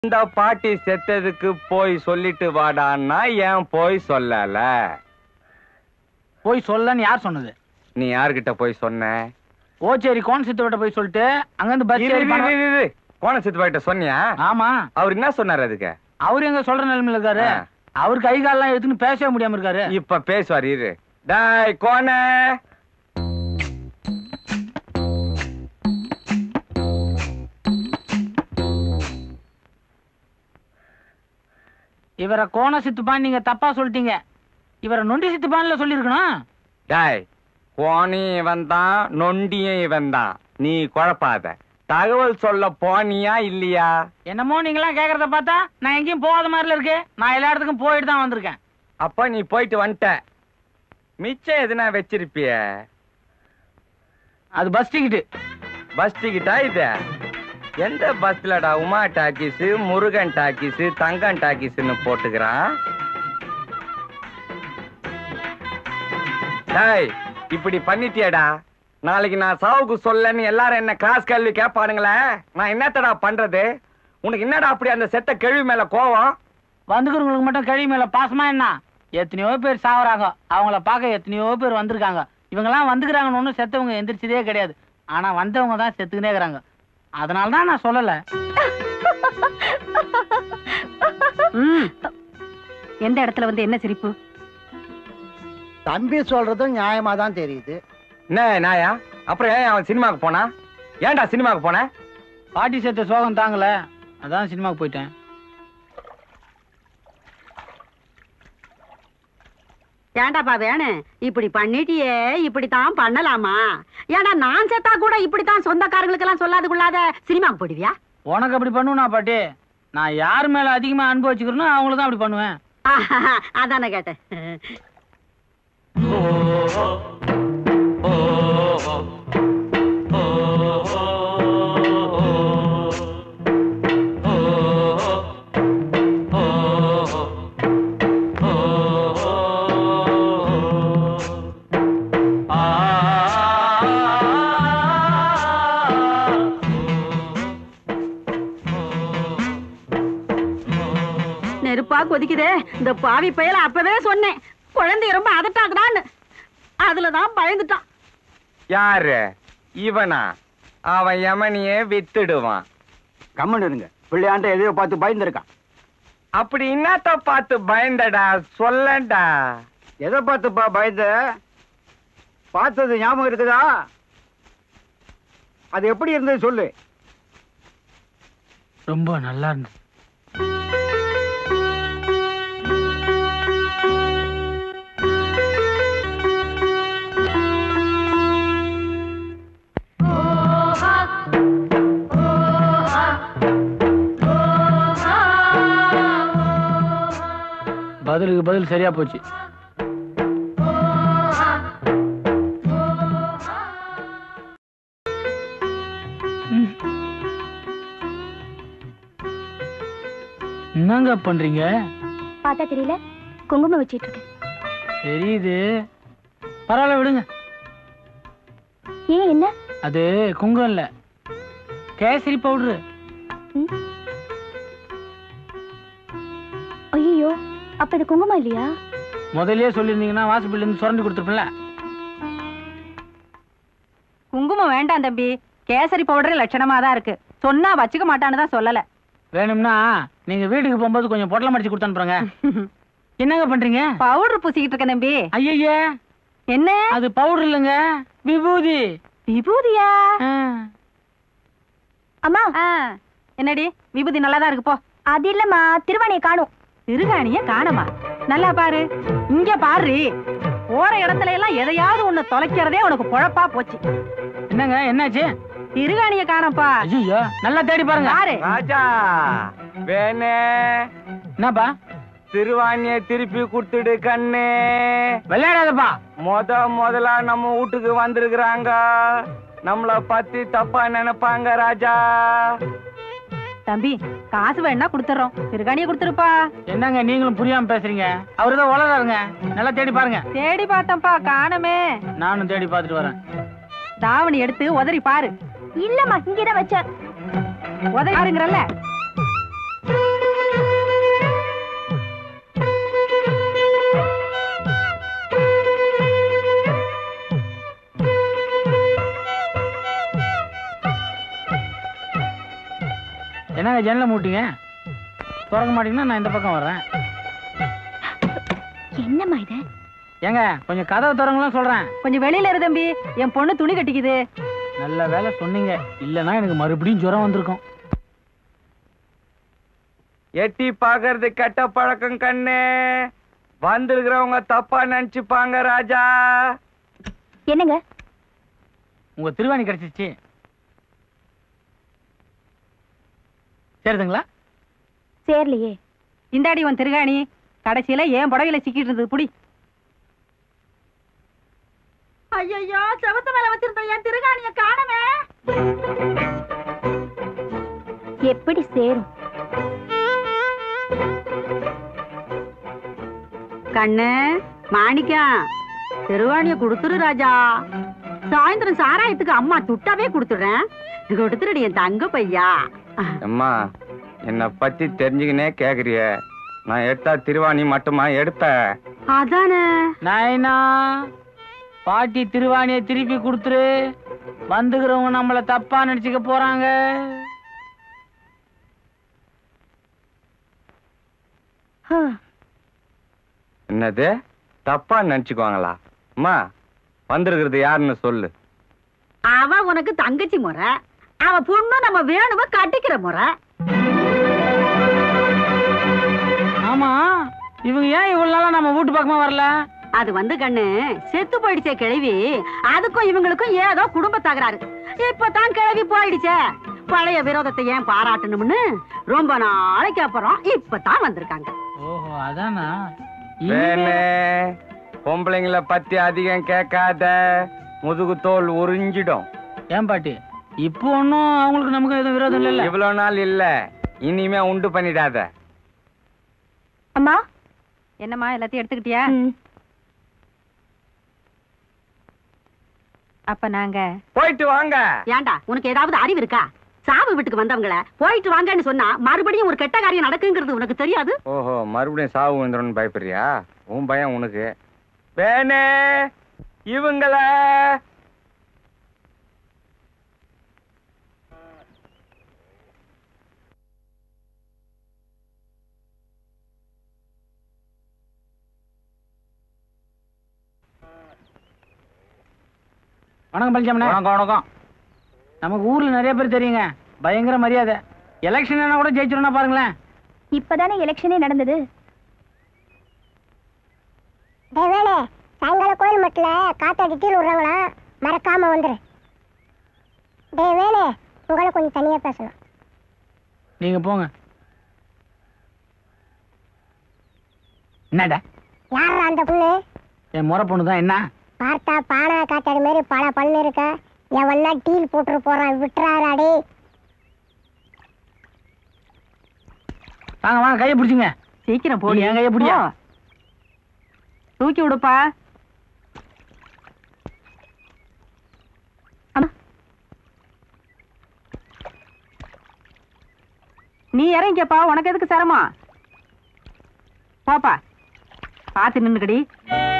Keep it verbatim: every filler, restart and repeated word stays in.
இந்த பாட்டி செத்ததுக்கு போய் சொல்லிட்டு வாடான்னா ஏன் போய் சொல்லல? போய் சொல்லன்னு யார் சொன்னது? நீ யார்கிட்ட போய் சொன்ன? ஓச்சேரி கோண சித்துவிட்ட போய் சொல்லிட்டு அங்கிருந்து பஸ் ஏறி கோண சித்துவாயிட்ட சொன்னியா? ஆமா. அவர் என்ன சொன்னாரு அதுக்கு? அவரு எங்க சொல்ற நிலைமையில இருக்காரு. அவரு கை காலெல்லாம் எடுத்துன்னு பேசவே முடியாம இருக்காரு. இப்ப பேசுவார் இரு. டாய் கோண, இவரை கோண சித்துப்பான் நீங்க தப்பா சொல்லிட்டீங்க. இவரை நொண்டி சித்துப்பான்ல சொல்லிருக்கணும். டாய் கோணியும் இவன் தான், நொண்டியும் இவன் தான். நீ குழப்பாத. தகவல் சொல்ல போனியா இல்லையா? என்னமோ நீங்களாம் கேக்குறத பார்த்தா நான் எங்கேயும் போகாத மாதிரில இருக்கு. நான் எல்லா இடத்துக்கும் போயிட்டு தான் வந்திருக்கேன். அப்ப நீ போயிட்டு வந்துட்ட. மிச்சம் எதுனா வச்சிருப்பிய? அது பஸ் டிக்கெட். பஸ் டிக்கெட்டா இது? எந்த பஸ்லடா உமா டாக்கிஸ், முருகன் டாக்கிஸ், தங்கன் டாக்கிஸ்னு போட்டுக்கிறான்? டேய் இப்படி பண்ணிட்டியடா. நாளைக்கு நான் சாவுக்கு சொல்லன்னு எல்லாரும் என்ன கிராஸ் கேள்வி கேட்பானுங்களே, நான் என்னத்தடா பண்றது? உனக்கு என்னடா அப்படி அந்த செத்த கேள்வி மேல கோவம்? வந்துக்கிறவங்களுக்கு மட்டும் கேள்வி மேல பாசமா என்ன? எத்தனையோ பேர் சாவறாங்க, அவங்கள பார்க்க எத்தனையோ பேர் வந்திருக்காங்க. இவங்கெல்லாம் வந்துக்கிறாங்கன்னு ஒன்றும் செத்தவங்க எந்திரிச்சதே கிடையாது. ஆனா வந்தவங்க தான் செத்துக்கிட்டே இருக்கிறாங்க. அதனாலதான் நான் சொல்லல. எந்த இடத்துல வந்து என்ன சிரிப்பு? தம்பி சொல்றதும் நியாயமா தான் தெரியுது. என்ன நாயா? அப்புறம் ஏன் அவன் சினிமாவுக்கு போனா? ஏன்டா சினிமாவுக்கு போன? பாட்டி சேர்த்த சோகம் தாங்கல, அதான் சினிமாவுக்கு போயிட்டேன். ஏண்டாப்பா வேணும் இப்படி பண்ணிட்டியே, இப்படித்தான் பண்ணலாமா? ஏன்னா நான் செத்தா கூட இப்படித்தான் சொந்தக்காரங்களுக்கு எல்லாம் சொல்லாது கொள்ளாத சினிமாவுக்கு போடுவியா? உனக்கு அப்படி பண்ணுவா பாட்டி? நான் யார் மேல அதிகமா அன்பு வச்சுக்கிறேனோ அவங்கள தான் அப்படி பண்ணுவேன். அதானே கேட்டேன். நெருப்பா கொதிக்குதே. இந்த பாவி பயல அப்பவே சொன்னேன், குழந்தைய ரொம்ப அதட்டாக்குதான்னு. அதுலதான் பயந்துட்டான். யாரு இவனா? அவன் யமனியே வித்துடுவான். கம்மன் இருங்க. பிள்ளையாண்ட எதையோ பார்த்து பயந்துருக்கான். அப்படி என்னத்த பார்த்து பயந்தடா சொல்லடா. எதை பார்த்துப்பா பயந்த? பார்த்தது ஞாபகம் இருக்குதா? அது எப்படி இருந்தது சொல்லு. ரொம்ப நல்லா இருந்தது. பதிலுக்கு பதில் சரியா போச்சு. என்னங்க பண்றீங்க? பார்த்தா தெரியல, குங்குமம் வச்சிட்டு இருக்கேன். தெரியுது, பரவாயில்ல விடுங்க. ஏன் என்ன? அது குங்குமம் இல்ல, கேசரி பவுடரு. ஐயோ, அப்ப இது குங்குமம் இல்லையா? முதல்லயே சொல்லிருந்தீங்கன்னா வாசப்பில இருந்து சுரண்டி கொடுத்துருப்பல. குங்குமம் வேண்டாம் தம்பி, கேசரி பவுடர் லட்சணமா தான் இருக்கு. சொன்னா வச்சுக்க மாட்டான்னு தான் சொல்லல. வேணும்னா நீங்க வீட்டுக்கு போகும்போது கொஞ்சம் பொட்டலம் அடிச்சு கொடுத்து அனுப்புறங்க. என்னங்க பண்றீங்க? பவுடர் பூசிக்கிட்டு இருக்கேன் தம்பி. ஐயா, என்ன அது பவுடர் இல்லைங்க, விபூதி. விபூதியா? அம்மா, என்னடி விபூதி நல்லாதான் இருக்கு போ. அது இல்லம்மா, திருவாணியை காணும். திருகாணிய காணமா? நல்லா பாரு, இங்க பாரு. போற இடத்துல எல்லாம் எதையாவது ஒண்ணு தொலைக்கிறதே உனக்கு பொழப்பா போச்சு. என்னங்க என்னாச்சு? திருகாணிய காணப்பா. ஐயோ, நல்லா தேடி பாருங்க. ராஜா வேணே, என்னப்பா? திருவாணிய திருப்பி கொடுத்துடு கண்ணே. விளையாடாதப்பா. முத முதலா நம்ம வீட்டுக்கு வந்திருக்கிறாங்க, நம்மள பத்தி தப்பா நினைப்பாங்க ராஜா. தம்பி காசு வேணா கொடுத்துறோம், திருகாணிய கொடுத்துருப்பா. என்னங்க நீங்களும் புரியாம பேசுறீங்க? அவருதான் உலகாருங்க, நல்லா தேடி பாருங்க. தேடி பார்த்தப்பா, காணமே. நானும் தேடி பார்த்துட்டு வரேன். தாவணி எடுத்து உதறி பாரு. இல்லம்மா, இங்கதான் வச்ச. உதறி பாருங்கறல்ல. ஏன் ஜன்னலை மூட்டிங்க? திறக்க மாட்டீங்கன்னா நான் இந்த பக்கம் வர்றேன். என்னம்மா இது? ஏங்க கொஞ்சம் கதவை திறங்கலாம் சொல்றேன். கொஞ்சம் வெளியில இரு தம்பி, என் பொண்ணு துணி கட்டிக்குது. நல்ல வேலை சொன்னீங்க, இல்லைன்னா எனக்கு மறுபடியும் ஜுரம் வந்திருக்கும். எட்டி பாக்குறது கெட்ட பழக்கம் கண்ணு. வந்திருக்கிறவங்க தப்பா நினைச்சுப்பாங்க ராஜா. என்னங்க? உங்க திருவாணி கிடைச்சிச்சு. சரிதுங்களா? சேரலையே. இந்தாடி உன் திருகாணி. கடைசியில ஏன் புடவையில சிக்கிட்டு இருந்தது புடி. ஐயோ, செவத்து மேல வச்சிருந்த என் திருகாணிய காணமே. எப்படி சேரும்? கண்ணு மாணிக்கம், திருவாணிய குடுத்துரு ராஜா. சாயந்தரம் சாராயத்துக்கு அம்மா துட்டாவே குடுத்துடுறேன். கொடுத்துருடி என் தங்க பையா. அம்மா, என்னை பத்தி தெரிஞ்சுக்கினே கேக்குறிய. நான் எடுத்தா திருவாணி மட்டுமா எடுத்த? அதானே. நாயனா, பாட்டி திருவாணியை திருப்பி கொடுத்துரு. வந்துக்கிறவங்க நம்மள தப்பா நினைச்சுக்க போறாங்க. என்னது? தப்பா நினைச்சுக்குவாங்களா? அம்மா, வந்திருக்கிறது யாருன்னு சொல்லு. அவ உனக்கு தங்கச்சி முறை, அவ பொண்ணு நம்ம வேணுவ கட்டிக்கிற முறை. ஆமா, இவங்க ஏன் இவ்வளவு நாளா நம்ம வீட்டு பக்கமா வரல? அது வந்து கண்ணு, செத்து போயிடுச்சே கிழவி. அதுக்கும் இவங்களுக்கும் ஏதோ குடும்ப தகராறு. இப்பதான் கிழவி போயிடுச்சே. பழைய விரோதத்தை ஏன் பாராட்டணும்னு ரொம்ப நாளைக்கு அப்புறம் இப்பதான் வந்திருக்காங்க. ஓஹோ, அதானா? வேணே, பொம்பளைங்கள பத்தி அதிகம் கேட்காத, முதுகு தோல் உறிஞ்சிடும். ஏன் பாட்டி, இப்போ ஒன்னும் அவங்களுக்கு நமக்கு எதுவும் விரோதம் இல்ல? இவ்வளவு நாள் இல்ல, இனிமே உண்டு பண்ணிடாத. அம்மா, என்னம்மா எல்லாத்தையும் எடுத்துக்கிட்டியா? அப்ப நாங்க போயிட்டு வாங்க. ஏண்டா, உனக்கு ஏதாவது அறிவு இருக்கா? சாவு வீட்டுக்கு வந்தவங்கள போயிட்டு வாங்கன்னு சொன்னா மறுபடியும் ஒரு கெட்ட காரியம் நடக்குங்கிறது உனக்கு தெரியாது? ஓஹோ, மறுபடியும் சாவு வந்துடும் பயப்படுறியா? உன் பயம் உனக்கு. வேணே, இவங்கள வணக்கம் பழனிசாமி. வணக்கம். வணக்கம். நமக்கு ஊர்ல நிறைய பேர் தெரியுங்க, பயங்கர மரியாதை. எலெக்ஷன் கூட ஜெயிச்சிருந்தா பாருங்களேன். இப்பதானே எலெக்ஷனே நடந்தது. தேவேனே, சாயங்காலம் கோயில் மட்டில் காத்தாடி டீல் விடுறாங்களா, மறக்காம வந்துரு. தேவேனே, உங்களை கொஞ்சம் தனியா பேசணும். நீங்க போங்க. என்னடா? யாரா அந்த பொண்ணு? என் முறை பொண்ணு தான். என்ன பார்த்தா பானா காத்தாடி மாதிரி பல பண்ணு இருக்க. எவன்னா டீல் போட்டு போறான், விட்டுறாராடே. வாங்க வாங்க, கையை பிடிச்சிங்க. சீக்கிரம் போடி. என் கையை பிடியா. தூக்கி விடுப்பா. நீ இறங்கிப்பா, உனக்கு எதுக்கு சிரமம்? பாப்பா, பார்த்து நின்னுக்கடி.